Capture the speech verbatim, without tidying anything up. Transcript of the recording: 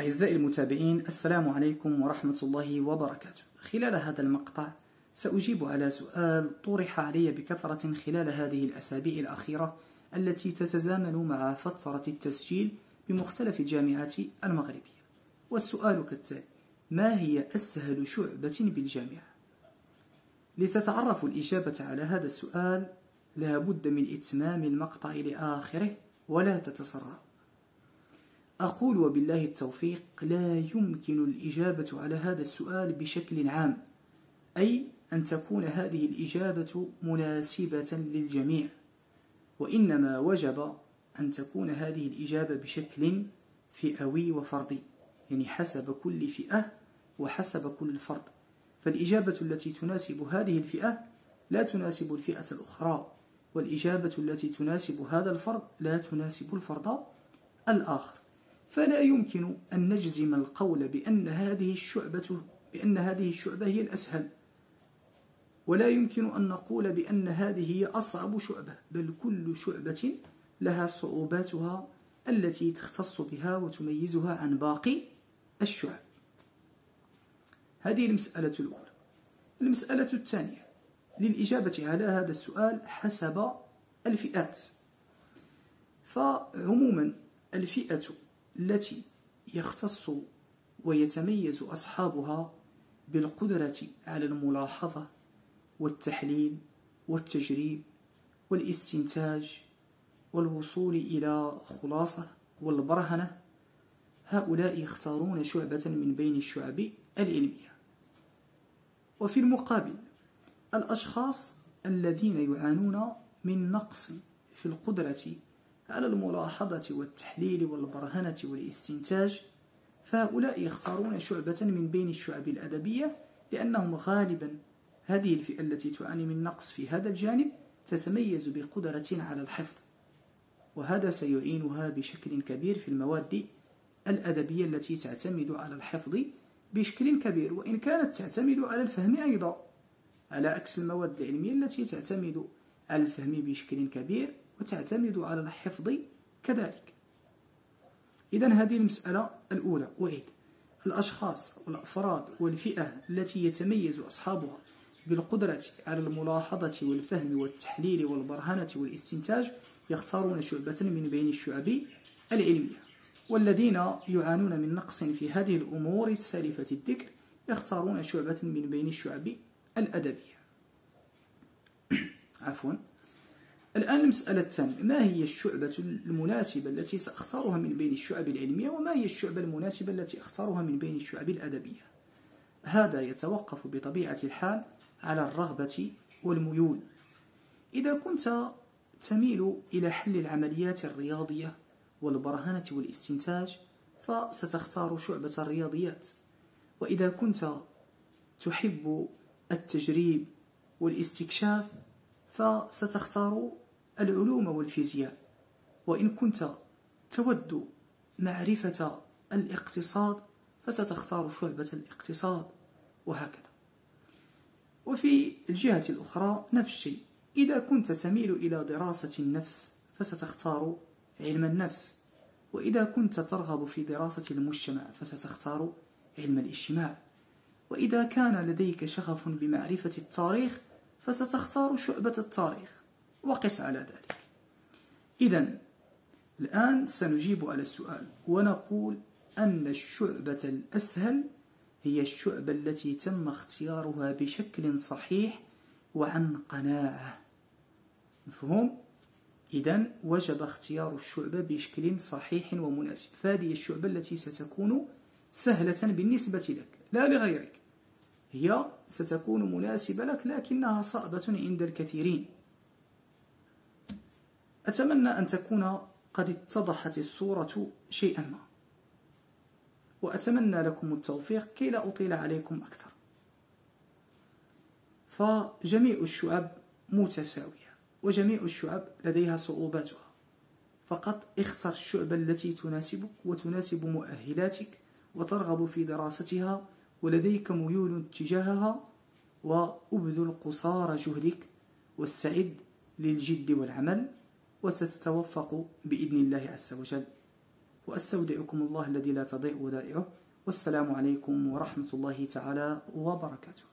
أعزائي المتابعين، السلام عليكم ورحمة الله وبركاته. خلال هذا المقطع سأجيب على سؤال طرح علي بكثرة خلال هذه الأسابيع الأخيرة التي تتزامن مع فترة التسجيل بمختلف الجامعات المغربية، والسؤال كالتالي: ما هي أسهل شعبة بالجامعة؟ لتتعرفوا الإجابة على هذا السؤال لا بد من إتمام المقطع لآخره ولا تتسرعوا. أقول وبالله التوفيق: لا يمكن الإجابة على هذا السؤال بشكل عام، أي أن تكون هذه الإجابة مناسبة للجميع، وإنما وجب أن تكون هذه الإجابة بشكل فئوي وفردي، يعني حسب كل فئة وحسب كل فرد. فالإجابة التي تناسب هذه الفئة لا تناسب الفئة الأخرى، والإجابة التي تناسب هذا الفرد لا تناسب الفرد الآخر. فلا يمكن أن نجزم القول بأن هذه الشعبة بأن هذه الشعبة هي الأسهل، ولا يمكن أن نقول بأن هذه هي أصعب شعبة، بل كل شعبة لها صعوباتها التي تختص بها وتميزها عن باقي الشعب. هذه المسألة الأولى. المسألة الثانية للإجابة على هذا السؤال حسب الفئات. فعموما الفئة التي يختص ويتميز أصحابها بالقدرة على الملاحظة والتحليل والتجريب والاستنتاج والوصول إلى خلاصة والبرهنة، هؤلاء يختارون شعبة من بين الشعب العلمية. وفي المقابل الأشخاص الذين يعانون من نقص في القدرة على الملاحظة والتحليل والبرهنة والاستنتاج، فهؤلاء يختارون شعبة من بين الشعب الأدبية، لأنهم غالبا هذه الفئة التي تعاني من نقص في هذا الجانب تتميز بقدرة على الحفظ، وهذا سيعينها بشكل كبير في المواد الأدبية التي تعتمد على الحفظ بشكل كبير، وإن كانت تعتمد على الفهم أيضا، على عكس المواد العلمية التي تعتمد على الفهم بشكل كبير وتعتمد على الحفظ كذلك. إذن هذه المسألة الأولى. وإذ الأشخاص والأفراد والفئة التي يتميز أصحابها بالقدرة على الملاحظة والفهم والتحليل والبرهنة والاستنتاج يختارون شعبة من بين الشعب العلمية، والذين يعانون من نقص في هذه الأمور السالفة الذكر يختارون شعبة من بين الشعب الأدبية. عفوا. الآن المسألة الثانية: ما هي الشعبة المناسبة التي سأختارها من بين الشعب العلمية، وما هي الشعبة المناسبة التي أختارها من بين الشعب الأدبية؟ هذا يتوقف بطبيعة الحال على الرغبة والميول. إذا كنت تميل إلى حل العمليات الرياضية والبرهنة والاستنتاج فستختار شعبة الرياضيات، وإذا كنت تحب التجريب والاستكشاف فستختار العلوم والفيزياء، وإن كنت تود معرفة الاقتصاد فستختار شعبة الاقتصاد، وهكذا. وفي الجهة الأخرى نفس الشيء، إذا كنت تميل إلى دراسة النفس فستختار علم النفس، وإذا كنت ترغب في دراسة المجتمع فستختار علم الاجتماع، وإذا كان لديك شغف بمعرفة التاريخ فستختار شعبة التاريخ، وقس على ذلك. إذن الآن سنجيب على السؤال ونقول أن الشعبة الأسهل هي الشعبة التي تم اختيارها بشكل صحيح وعن قناعة. مفهوم؟ إذن وجب اختيار الشعبة بشكل صحيح ومناسب، فهذه الشعبة التي ستكون سهلة بالنسبة لك لا لغيرك، هي ستكون مناسبة لك لكنها صعبة عند الكثيرين. أتمنى أن تكون قد اتضحت الصورة شيئا ما، وأتمنى لكم التوفيق كي لا أطيل عليكم أكثر. فجميع الشعب متساوية، وجميع الشعب لديها صعوباتها، فقط اختر الشعبة التي تناسبك وتناسب مؤهلاتك وترغب في دراستها ولديك ميول تجاهها، وأبذل قصارى جهدك واستعد للجد والعمل، وستتوفق بإذن الله عز وجل. وأستودعكم الله الذي لا تضيع ودائعه، والسلام عليكم ورحمة الله تعالى وبركاته.